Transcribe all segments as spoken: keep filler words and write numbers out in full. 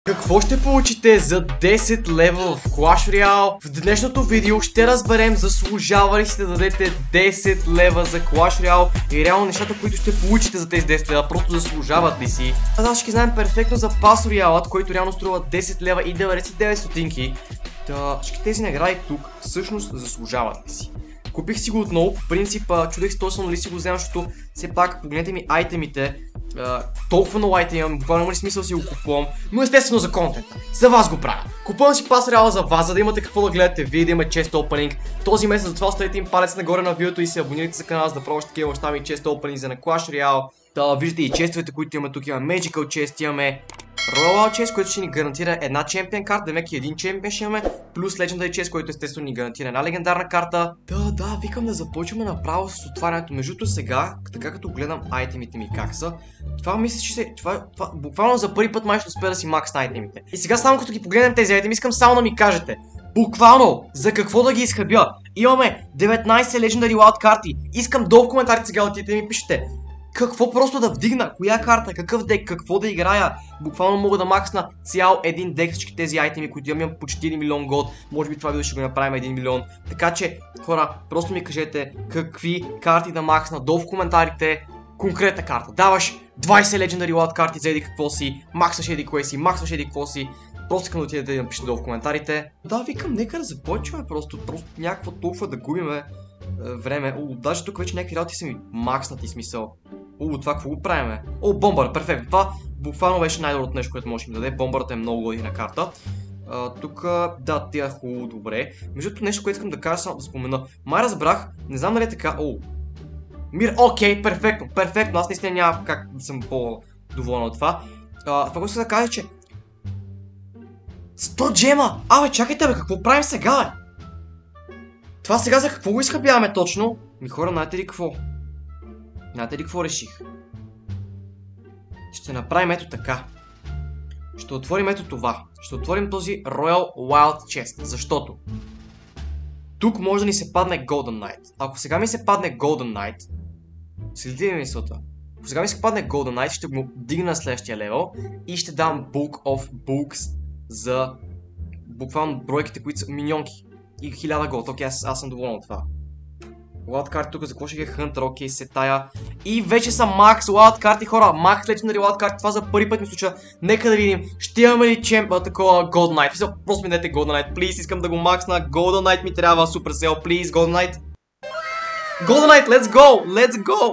Какво ще получите за десет лева в Clash Royale? В днешното видео ще разберем заслужава ли си да дадете десет лева за Clash Royale и реално нещата, които ще получите за тези десет лева, просто заслужават ли си. А всички знаем перфектно за Pass Royale, който реално струва десет лева и деветдесет и девет стотинки. Та всички тези награди тук всъщност заслужават ли си. Купих си го отново, по принцип чудех се точно ли си го взема, защото все пак погледнете ми айтемите. Uh, толкова много айтем имам, буквално има ли смисъл си го купувам, но естествено за контента. За вас го правя. Купувам си Pass Royale за вас, за да имате какво да гледате вие, да има чест опенинг. Този месец затова оставете им палец нагоре на видеото и се абонирайте за канала, за да пробваш такива неща и чест опенинг за на Clash Royale. Да виждате и честовете, които имаме тук. Имаме Magical Chest, имаме Royal Chest, който ще ни гарантира една чемпион карта, демек и един чемпион ще имаме, плюс Legendary Chest, който естествено ни гарантира една легендарна карта. Да, да, викам да започваме направо с отварянето. Между сега, така като гледам айтемите ми как са, това мисля, че се, това, това буквално за първи път май ще успея да си максна айтемите. И сега само като ги погледнем тези айтеми, искам само да ми кажете, буквално за какво да ги изхъбя. Имаме деветнайсет Legendary Wild карти. Искам долу в коментарите сега отидете ми пишете какво просто да вдигна, коя карта, какъв дек, какво да играя. Буквално мога да максна цял един дек с всички тези айтеми, които имам почти един милион голд. Може би това видео ще го направим един милион. Така че, хора, просто ми кажете какви карти да максна долу в коментарите. Конкретна карта. Даваш двайсет Legendary Wild карти за еди какво си, максваш еди кое си, максваш еди какво си. Просто искам да отидете да напишете долу в коментарите. Да, викам, нека да започваме просто, просто някакво толкова да губиме е, време. О, даже тук вече някакви работи са ми макснати, смисъл. О, това какво го правиме? О, бомбър, перфектно. Това буквално беше най-доброто нещо, което може да ми даде. Бомбърът е много година карта. Тук, да, тя е хубаво, добре. Между другото нещо, което искам да кажа, само да спомена. Май разбрах, не знам дали е така. О, мир, окей, перфектно, перфектно. Аз наистина няма как да съм по-доволен от това. А, това искам да кажа, че сто джема! Абе, чакайте бе, какво правим сега бе? Това сега за какво го изхъбяваме точно? Ми хора, знаете ли какво? Знаете ли какво реших? Ще направим ето така. Ще отворим ето това. Ще отворим този Royal Wild Chest. Защото тук може да ни се падне Golden Knight. Ако сега ми се падне Golden Knight, следите ми мисълта. Ако сега ми се падне Golden Knight, ще го дигна на следващия левел и ще дам Book of Books за буквално бройките, които са миньонки. И хиляда голд. Окей, аз, аз съм доволен от това. Wild карти тук, за какво ще ги е Hunter, окей, се тая. И вече са Max Wild карти, хора. Max Legendary Wild карти, това за първи път ми случва. Нека да видим, ще имаме ли чемп, такова Golden Knight. Просто ми дайте Golden Knight, please, искам да го максна. Golden Knight ми трябва, Supercell, please, Golden Knight. Golden Knight, let's go, let's go.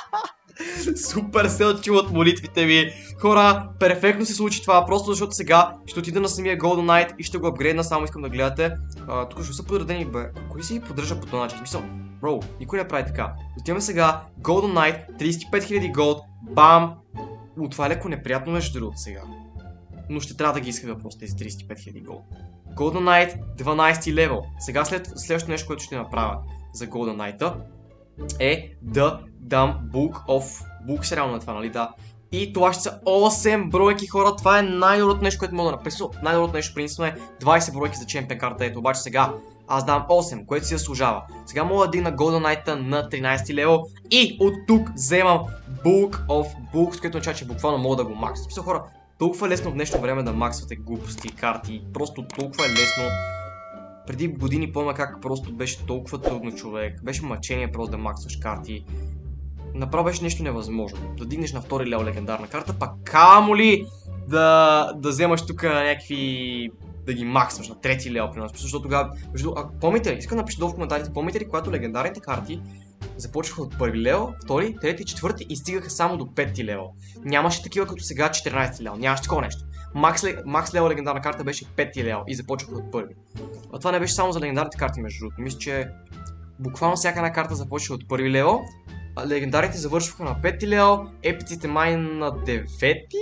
Supercell чуват молитвите ми. Хора, перфектно се случи това, просто защото сега ще отида на самия Golden Knight и ще го апгрейдна, само искам да гледате. А, тук ще са подредени, бе. Кой си ги поддържа по този начин? Мисъл, бро, никой не прави така. Отиваме сега, Golden Knight, трийсет и пет хиляди голд, бам. О, това е леко неприятно между другото сега. Но ще трябва да ги изхъбя просто тези трийсет и пет хиляди голд. Golden Knight, дванайсети левел. Сега след следващото нещо, което ще направя за Golden Knight е да дам Book of Books, реално на това, нали, да. И това ще са осем бройки, хора, това е най-доброто нещо, което мога да напиша. Най-доброто нещо, принципно е двайсет бройки за чемпион карта, ето, обаче сега аз дам осем, което си заслужава. Сега мога да дигна Golden Knight на тринайсети левел и от тук вземам Book of Books, което означава, че буквално мога да го максвам. Смисъл, хора, толкова е лесно в днешно време да максвате глупости, карти, просто толкова е лесно. Преди години помня как просто беше толкова трудно, човек. Беше мъчение просто да максваш карти. Направо беше нещо невъзможно. Да дигнеш на втори левел легендарна карта, пак камо ли да, да вземаш тук някакви... да ги максваш на трети левел, примерно. Защото тогава... А, помните ли? Искам да напишете долу в коментарите, помните ли, когато легендарните карти започваха от първи левел, втори, трети, четвърти и стигаха само до пети левел. Нямаше такива като сега четиринайсети левел. Нямаше такова нещо. Макс левел легендарна карта беше пети левел и започваха от първи. А това не беше само за легендарните карти, между другото. Мисля, че буквално всяка една карта започва от първи левел. Легендарите завършваха на пети левел, епиците май на девети,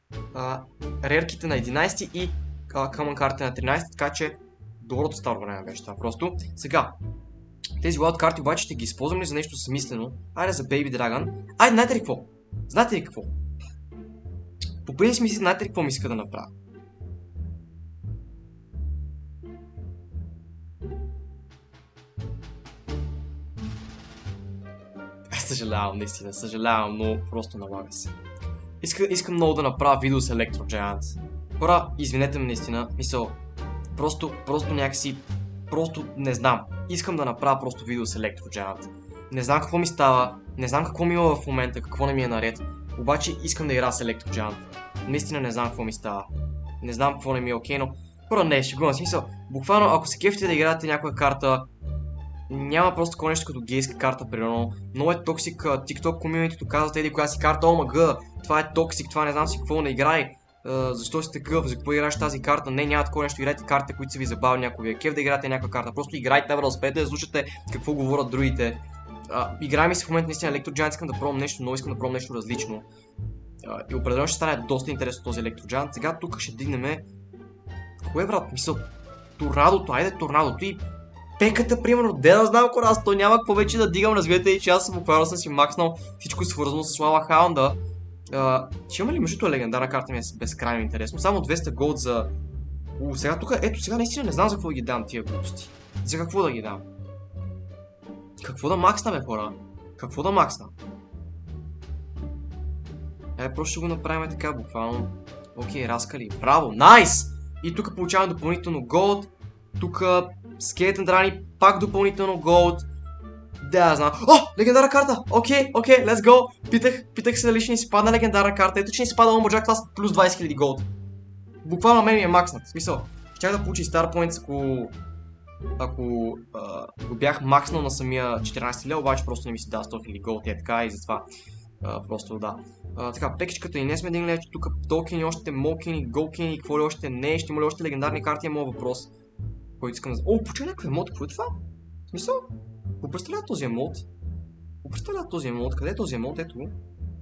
рерките на единайсети и камън карта на тринайсети, така че доброто старо време беше това просто. Сега, тези wild карти обаче ще ги използвам ли за нещо смислено? Айде за Baby Dragon. Айде, знаете ли какво? Знаете ли какво? По принцип мисли, знаете ли какво ми иска да направя? Съжалявам, наистина, съжалявам, но просто налага се. Иска, искам много да направя видео с Electro Giants. Хора, извинете ме наистина, мисъл, просто, просто някакси, просто не знам. Искам да направя просто видео с Electro Giant. Не знам какво ми става, не знам какво ми има в момента, какво не ми е наред. Обаче искам да играя с Electro Giant. Наистина не знам какво ми става. Не знам какво не ми е окей, но... Хора, не, шегувам смисъл. Буквално, ако се кефите да играете някоя карта, няма просто такова нещо като гейска карта, примерно. Много е токсик, TikTok комьюнитито казват, еди коя си карта, о мага, това е токсик, това не знам си какво, не играй. Uh, защо си такъв, за какво играеш тази карта? Не, няма такова нещо, играйте карти, които са ви забавни, някой ви е кеф да играете някаква карта. Просто играйте, да успеете да слушате какво говорят другите. Uh, играй ми се в момента наистина Electro Giant, искам да пробвам нещо ново, искам да пробвам нещо различно. Uh, и определено ще стане доста интересно този Electro Giant. Сега тук ще дигнем... Кое, брат? Мисъл, торнадото, айде торнадото и... Пеката, примерно, де да знам кога, аз то няма какво вече да дигам, разбирате и че аз буквално съм си макснал всичко свързано с Лава Хаунда. Uh, ще има ли междуто легендарна карта, ми е безкрайно интересно. Само двеста голд за... У, сега тук, ето сега наистина не знам за какво да ги дам тия глупости. За какво да ги дам? Какво да максна, бе, хора? Какво да максна? Е, просто ще го направим така, буквално. Окей, разкали. Браво, найс! И тук получаваме допълнително голд. Тук скелетен драни, пак допълнително голд. Да, я знам. О, легендарна карта! Окей, окей, let's go! Питах, питах се дали ще ни си падна легендарна карта. Ето, че ни си пада Lumberjack, това са плюс двайсет хиляди голд. Буквално мен ми е макснат. В смисъл, щях да получи Star Points, ако... Ако а, го бях макснал на самия четиринайсети лев, обаче просто не ми си дава сто хиляди голд и е така и затова. А, просто да. А, така, пекичката и не сме дигнали, тук токени, още молкени, голкени, какво ли още не, ще има ли още легендарни карти, е моят въпрос. Който искам да... О, почва някакъв емот, какво е това? В смисъл? Какво представлява този емот? Какво представлява този емот? Къде е този емот? Ето го.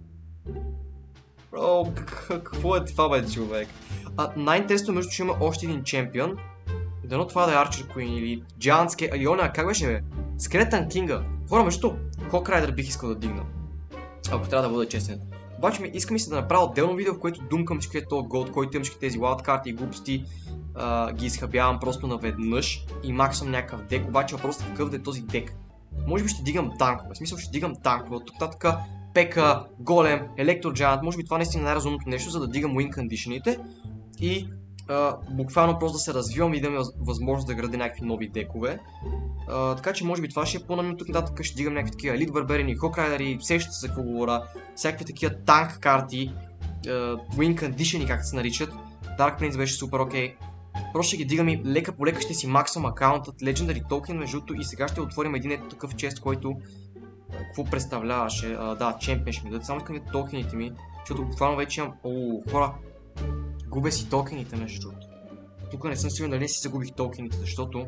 О, какво е това, бе, човек? Най-интересно между, че има още един чемпион. Дано това да е Archer Queen или Giant Scale... Или оня, как беше, бе? Skeleton King-а. Хора, между Hawk Rider бих искал да дигна. Ако трябва да бъда честен. Обаче ми искам и се да направя отделно видео, в което думкам всички е този голд, който имам всички тези wild карти и глупости. Uh, ги изхабявам просто наведнъж и максвам някакъв дек, обаче въпросът е какъв да е този дек. Може би ще дигам танкове, в смисъл ще дигам танкове, от тук нататък Пека, Голем, Electro Giant, може би това наистина е най-разумното нещо, за да дигам win conditionите и uh, буквално просто да се развивам и да имам възможност да градя някакви нови декове. Uh, така че може би това ще е по-намно тук нататък, ще дигам някакви такива Elite Barbarian, Hawk Rider, сещате се какво говоря, всякакви такива танк карти, uh, win condition както се наричат. Dark Prince беше супер окей. Просто ще ги дигам и лека по лека ще си максвам акаунтът Legendary Token междуто и сега ще отворим един ето такъв чест, който какво представляваше, а, да, чемпион ще ми дадат, само искам да токените ми, защото буквално вече имам, ооо, хора, губя си токените между другото. Тук не съм сигурен дали не си загубих токените, защото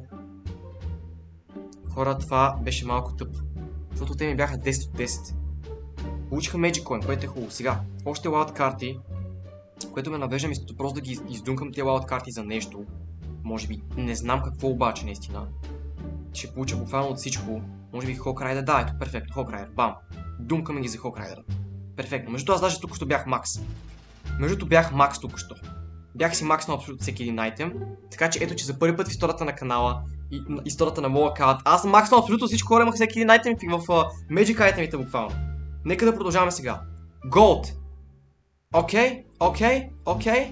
хора, това беше малко тъп, защото те ми бяха десет от десет. Получиха Magic Coin, което е хубаво. Сега, още wild карти, което ме навежда мислото просто да ги издункам тези wild карти за нещо. Може би не знам какво обаче наистина. Ще получа буквално от всичко. Може би Hawk Rider, да, ето, перфектно, Hawk Rider, бам. Думкаме ги за Hawk Rider. Перфектно, между аз даже тук що бях макс. Между бях макс тук що. Бях си макснал абсолютно всеки един айтем. Така че ето, че за първи път в историята на канала и историята на моя аккаунт, аз съм макснал абсолютно всичко, хора, имах всеки един айтем в uh, Magic айтемите буквално. Нека да продължаваме сега. Gold. Окей, окей, окей.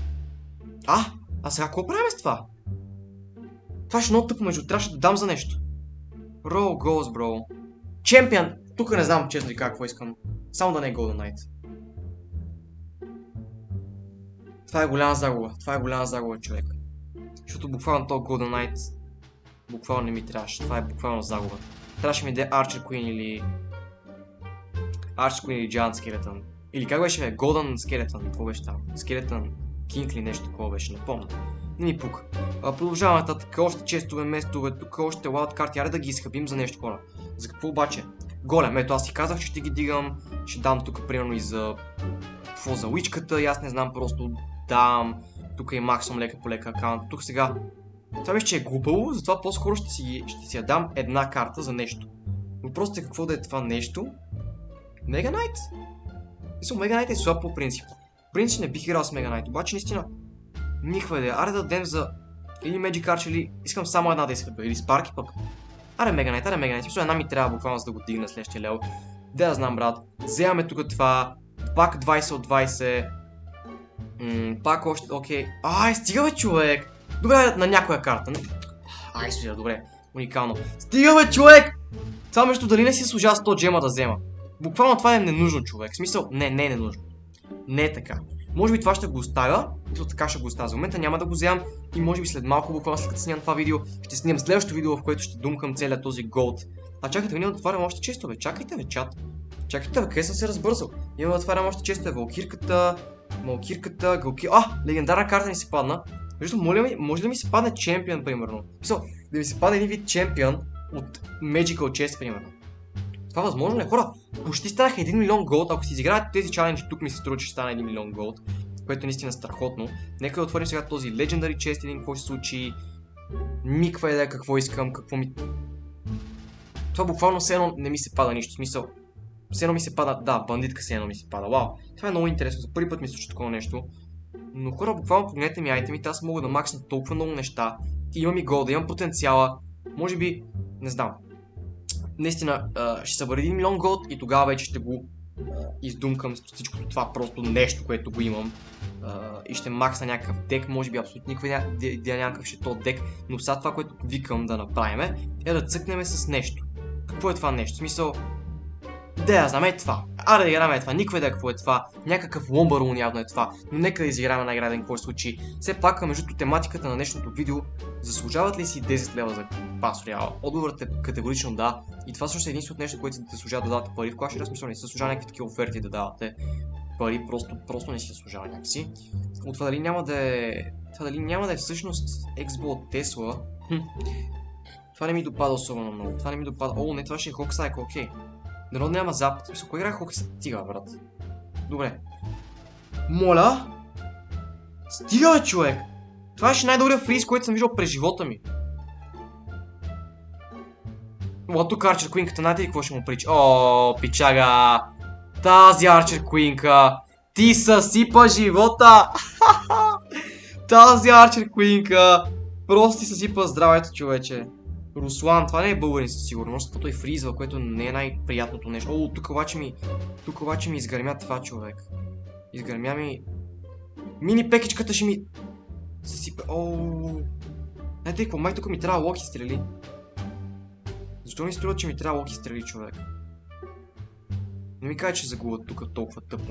А, а сега какво правим с това? Това ще много тъпо между, трябваше да дам за нещо. Roll goals, бро. Чемпион! Тук не знам честно ли какво искам. Само да не е Golden Knight. Това е голяма загуба. Това е голяма загуба, човек. Защото буквално този Golden Knight буквално не ми трябваше. Това е буквално загуба. Трябваше ми да е Archer Queen или... Archer Queen или Giant Skeleton. Или как беше, бе? Golden Skeleton. Какво беше там? Skeleton King или нещо такова беше, напомня. Не ни пука. Продължаваме нататък. Още честове, местове, тук още wild карти. Аре да ги изхабим за нещо, хора. За какво обаче? Голем, ето аз си казах, че ще ги дигам. Ще дам тук примерно и за... Какво за уичката, и аз не знам, просто дам. Тук и максимум лека по лека акаунт. Тук сега... Това беше, че е глупаво, затова по-скоро ще си, ще си я дам една карта за нещо. Въпросът е какво да е това нещо. Mega Knight? Мисля, Mega Knight е слаб по принцип. В принцип не бих играл с Mega Knight, обаче наистина никаква идея. Аре да дадем за или Magic Archer, или искам само една да изхъпя, или Sparky пък. Аре Mega Knight, аре Mega Knight, мисля, една ми трябва буквално за да го дигна следващия левел. Да, да знам, брат. Вземаме тук това, пак двайсет от двайсет. Ммм, пак още, окей. Ай, стига бе, човек! Добре, на някоя карта. Ай, стига, добре. Уникално. Стига бе, човек! Това между дали не си служава сто джема да взема. Буквално това е ненужно, човек. В смисъл, не, не е ненужно. Не е така. Може би това ще го оставя, и така ще го оставя. За момента няма да го вземам и може би след малко, буквално след като снимам това видео, ще снимам следващото видео, в което ще думкам целият този голд. А чакайте, ние отварям още честове. Чакайте, бе, чат. Чакайте, бе, къде съм се разбързал? Ние отварям още честове. Валкирката, Малкирката, Галки... А, легендарна карта ни се падна. Защото, моля ми, може да ми се падне чемпион, примерно. Мисъл, да ми се падне един вид чемпион от Magical Chest, примерно. Това възможно ли? Хора, почти станах един милион голд. Ако си изиграете тези чаленджи, тук ми се струва, че ще стане един милион голд. Което е наистина страхотно. Нека да отворим сега този Legendary Chest, един какво ще се случи. Никаква идея какво искам, какво ми... Това буквално все едно не ми се пада нищо. В смисъл, все едно ми се пада... Да, бандитка все едно ми се пада. Вау, това е много интересно. За първи път ми се случва такова нещо. Но хора, буквално погледнете ми айтемите, аз мога да максна толкова много неща. Имам и голда, имам потенциала. Може би, не знам. Наистина, ще събера един милион голд и тогава вече ще го издумкам с всичкото това просто нещо, което го имам. И ще максна някакъв дек, може би абсолютно никаква идея някакъв ще то дек, но сега това, което викам да направим е да цъкнем с нещо. Какво е това нещо? В смисъл, да я знаме е това. Аре да играме е това, никаква идея какво е това. Някакъв ломбарун явно е това, но нека да изиграме на игра, какво се случи. Все пак, между тематиката на днешното видео, заслужават ли си десет лева за Clash Royale? Отговорът е категорично да. И това също е единственото нещо, което да заслужава да давате пари в Clash Royale, смисъл не се заслужава някакви такива оферти да давате пари, просто, просто не си заслужава някакси. От това дали няма да е... Това дали няма да е всъщност Екс-Бо от Тесла. Хм. Това не ми допада особено много. Това не ми допада. О, не, това ще е Hawk Cycle, окей. Народ няма запад. Смисъл, кой играе Hawk Cycle? Стига, брат. Добре. Моля? Стига, бе, човек! Това ще е най-добрият фриз, който съм виждал през живота ми. О, тук Арчер Куинката, знаете ли какво ще му прича? О, пичага! Тази Арчер Куинка! Ти съсипа живота! Тази Арчер Куинка! Просто ти съсипа здравето, човече. Руслан, това не е българин със сигурност, като той фризва, което не е най-приятното нещо. О, тук обаче ми... Тук обаче ми изгърмя това, човек. Изгърмя ми... Мини пекичката ще ми... Съсипа... Ооо... Знаете ли какво? Май тук ми трябва локи стрели. Защо ми струва, че ми трябва локи стрели, човек? Не ми кажа, че загубят тук толкова тъпо.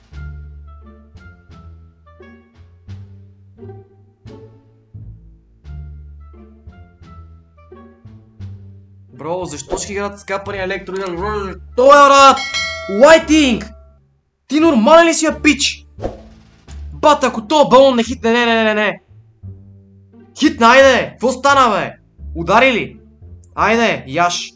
Бро, защо ще играят с капания електроидър? Защо е, брат? Лайтинг! Ти нормален ли си, я пич? Бат, ако то балон не хитне, не, не, не, не, не. Хитна, айде! Какво стана, бе? Удари ли? Айде, яш.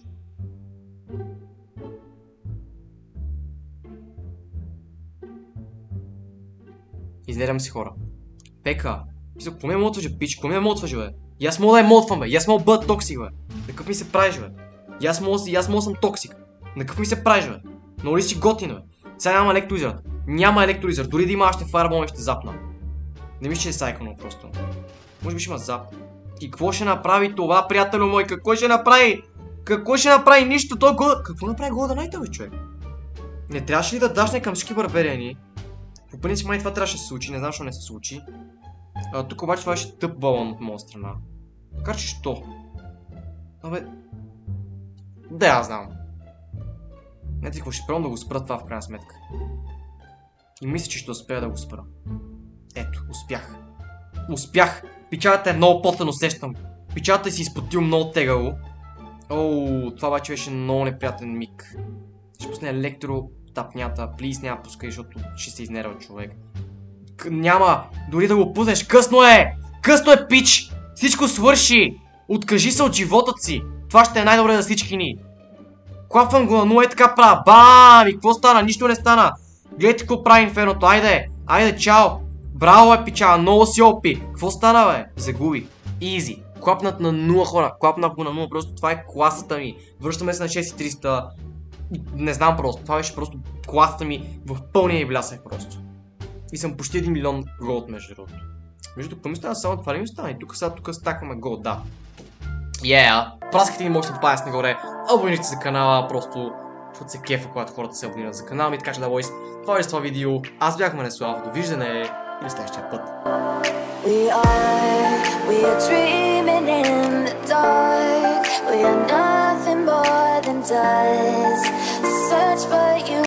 Изнервям си, хора. Пека. Мисля, какво ме мотваш, бе, пич? Какво ме мотваш, бе? И аз мога да я мотвам, бе. И аз мога да бъда токсик, бе. Какъв ми се правиш, бе? И аз мога, и аз мога съм токсик. На какъв ми се правиш, бе? Много ли си готин, бе? Сега няма електролизър. Няма електролизър. Дори да има, аз ще фаербол и ще запна. Не мисля, че е сайкъл, просто. Може би ще има зап. И какво ще направи това, приятелю мой? Какво ще направи? Какво ще направи? Нищо. Той го... Какво направи Golden Knight, бе, човек? Не трябваше ли да дашне към всички барберени? По принцип май това трябваше да се случи. Не знам, защо не се случи. А, тук обаче това ще тъп балон от моя страна. Макар че що? Абе... Да, аз знам. Не ти какво, ще пробвам да го спра това в крайна сметка. И мисля, че ще успея да го спра. Ето, успях. Успях! Печалата е много потен, усещам. Печалата си изпотил много тегаво. Оу, това обаче беше много неприятен миг. Ще пусне електро тапнята. Плиз, няма пускай, защото ще се изнерва човек. К няма! Дори да го пуснеш, късно е! Късно е, пич! Всичко свърши! Откажи се от живота си! Това ще е най-добре за всички ни! Клапвам го на нула и така правя. Бам! И какво стана? Нищо не стана! Гледайте какво прави инферното. Айде! Айде, чао! Браво, е, пичава! Много си опи! Какво стана, бе? Загуби. Изи. Клапнат на нула, хора. Клапнат го на нула. Просто това е класата ми. Връщаме се на шест хиляди и триста. Не знам просто. Това беше просто класата ми в пълния и блясък просто. И съм почти един милион голд, между другото. Между другото, какво ми стана? Само това ли ми стана? И тук сега тук стакваме голд, да. Yeah! Праскайте ми мощен палец нагоре. Абонирайте се за канала, просто защото се кефа, когато хората се абонират за канала ми, така че да, бойс. Това е това видео. Аз бях Манеслав. Довиждане или следващия път. We are, we are dreaming in the dark. We are nothing more than dust.